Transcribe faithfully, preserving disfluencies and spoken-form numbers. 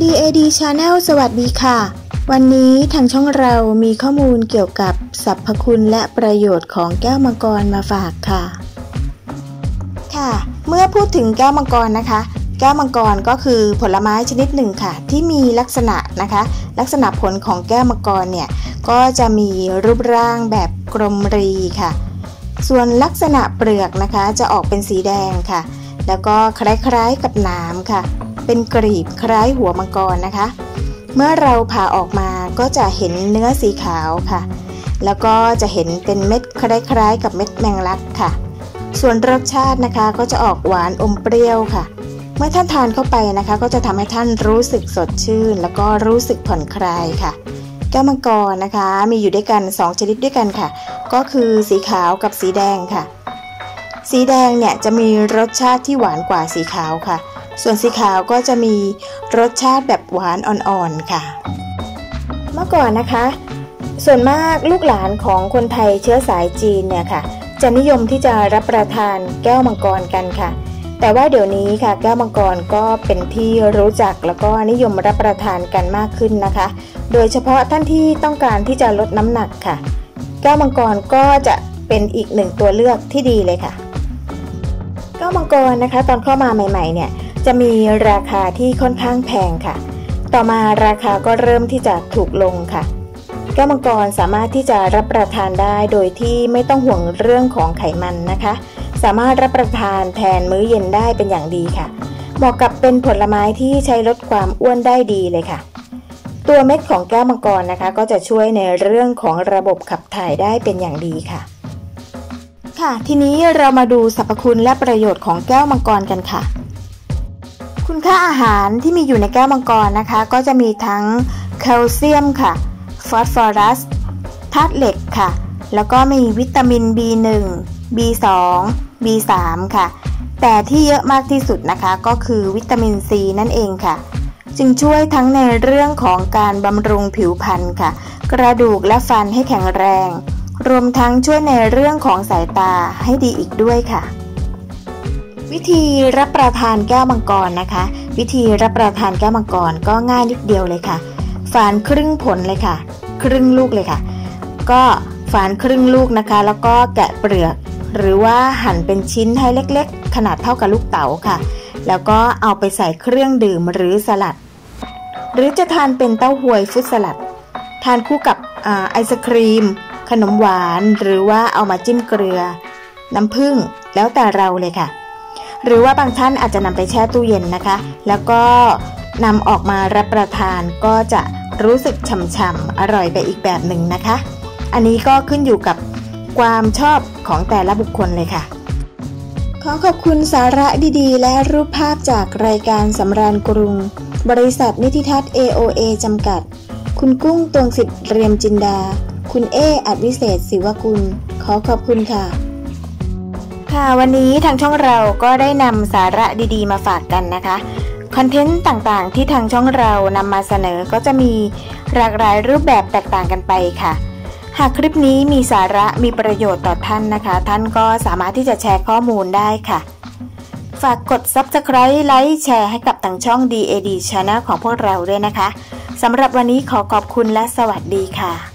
ดี เอ ดี Channel สวัสดีค่ะวันนี้ทางช่องเรามีข้อมูลเกี่ยวกับสรรพคุณและประโยชน์ของแก้วมังกรมาฝากค่ะค่ะเมื่อพูดถึงแก้วมังกรนะคะแก้วมังกรก็คือผลไม้ชนิดหนึ่งค่ะที่มีลักษณะนะคะลักษณะผลของแก้วมังกรเนี่ยก็จะมีรูปร่างแบบกลมรีค่ะส่วนลักษณะเปลือกนะคะจะออกเป็นสีแดงค่ะแล้วก็คล้ายๆกับหนามค่ะเป็นกลีบคล้ายหัวมังกรนะคะเมื่อเราผ่าออกมาก็จะเห็นเนื้อสีขาวค่ะแล้วก็จะเห็นเป็นเม็ดคล้ายๆกับเม็ดแมงลักค่ะส่วนรสชาตินะคะก็จะออกหวานอมเปรี้ยวค่ะเมื่อท่านทานเข้าไปนะคะก็จะทำให้ท่านรู้สึกสดชื่นแล้วก็รู้สึกผ่อนคลายค่ะแก้วมังกรนะคะมีอยู่ด้วยกันสองชนิดด้วยกันค่ะก็คือสีขาวกับสีแดงค่ะสีแดงเนี่ยจะมีรสชาติที่หวานกว่าสีขาวค่ะส่วนสีขาวก็จะมีรสชาติแบบหวานอ่อนๆค่ะเมื่อก่อนนะคะส่วนมากลูกหลานของคนไทยเชื้อสายจีนเนี่ยค่ะจะนิยมที่จะรับประทานแก้วมังกรกันค่ะแต่ว่าเดี๋ยวนี้ค่ะแก้วมังกรก็เป็นที่รู้จักแล้วก็นิยมรับประทานกันมากขึ้นนะคะโดยเฉพาะท่านที่ต้องการที่จะลดน้ำหนักค่ะแก้วมังกรก็จะเป็นอีกหนึ่งตัวเลือกที่ดีเลยค่ะแก้วมังกรนะคะตอนเข้ามาใหม่ๆเนี่ยจะมีราคาที่ค่อนข้างแพงค่ะต่อมาราคาก็เริ่มที่จะถูกลงค่ะแก้วมังกรสามารถที่จะรับประทานได้โดยที่ไม่ต้องห่วงเรื่องของไขมันนะคะสามารถรับประทานแทนมื้อเย็นได้เป็นอย่างดีค่ะเหมาะกับเป็นผลไม้ที่ใช้ลดความอ้วนได้ดีเลยค่ะตัวเม็ดของแก้วมังกรนะคะก็จะช่วยในเรื่องของระบบขับถ่ายได้เป็นอย่างดีค่ะค่ะทีนี้เรามาดูสรรพคุณและประโยชน์ของแก้วมังกรกันค่ะคุณค่าอาหารที่มีอยู่ในแก้วมังกรนะคะก็จะมีทั้งแคลเซียมค่ะฟอสฟอรัสธาตุเหล็กค่ะแล้วก็มีวิตามิน บี หนึ่ง บี สอง บี สาม ค่ะแต่ที่เยอะมากที่สุดนะคะก็คือวิตามินซีนั่นเองค่ะจึงช่วยทั้งในเรื่องของการบำรุงผิวพรรณค่ะกระดูกและฟันให้แข็งแรงรวมทั้งช่วยในเรื่องของสายตาให้ดีอีกด้วยค่ะวิธีรับประทานแก้วมังกรนะคะวิธีรับประทานแก้วมังกรก็ง่ายนิดเดียวเลยค่ะฝานครึ่งผลเลยค่ะครึ่งลูกเลยค่ะก็ฝานครึ่งลูกนะคะแล้วก็แกะเปลือกหรือว่าหั่นเป็นชิ้นให้เล็กๆขนาดเท่ากับลูกเต๋าค่ะแล้วก็เอาไปใส่เครื่องดื่มหรือสลัดหรือจะทานเป็นเต้าหวยฟรุตสลัดทานคู่กับอ่าไอศครีมขนมหวานหรือว่าเอามาจิ้มเกลือน้ำผึ้งแล้วแต่เราเลยค่ะหรือว่าบางท่านอาจจะนำไปแช่ตู้เย็นนะคะแล้วก็นำออกมารับประทานก็จะรู้สึกฉ่ำๆอร่อยไปอีกแบบหนึ่งนะคะอันนี้ก็ขึ้นอยู่กับความชอบของแต่ละบุคคลเลยค่ะขอขอบคุณสาระดีๆและรูปภาพจากรายการสำราญกรุงบริษัทนิติทัศน์ เอ โอ เอ จำกัดคุณกุ้งตวงสิทธิ์เรียมจินดาคุณเออัดวิเศษศิวกุลขอขอบคุณค่ะค่ะวันนี้ทางช่องเราก็ได้นำสาระดีๆมาฝากกันนะคะคอนเทนต์ต่างๆที่ทางช่องเรานำมาเสนอก็จะมีหลากหลายรูปแบบแตกต่างกันไปค่ะหากคลิปนี้มีสาระมีประโยชน์ต่อท่านนะคะท่านก็สามารถที่จะแชร์ข้อมูลได้ค่ะฝากกด ซับสไครบ์ ไลค์แชร์ให้กับทางช่อง ดี เอ ดี Channel ของพวกเราด้วยนะคะสำหรับวันนี้ขอขอบคุณและสวัสดีค่ะ